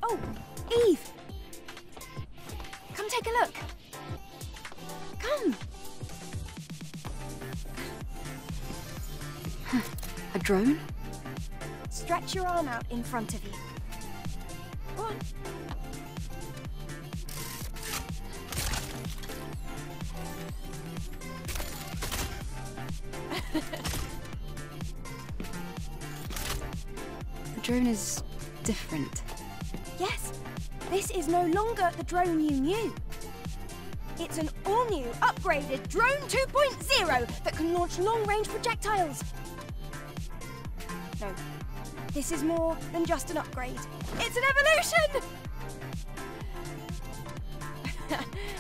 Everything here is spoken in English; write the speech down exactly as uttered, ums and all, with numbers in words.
Oh, Eve! Come take a look. Come. A drone? Stretch your arm out in front of you. Go on. The drone is different. Yes, this is no longer the drone you knew. It's an all-new, upgraded Drone two point oh that can launch long-range projectiles. No, this is more than just an upgrade. It's an evolution!